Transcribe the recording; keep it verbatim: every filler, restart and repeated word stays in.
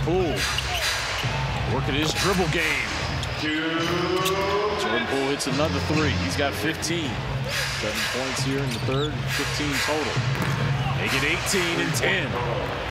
Poole working his dribble game. Jordan Poole hits another three. He's got fifteen. Seven points here in the third, fifteen total. Make it eighteen and ten.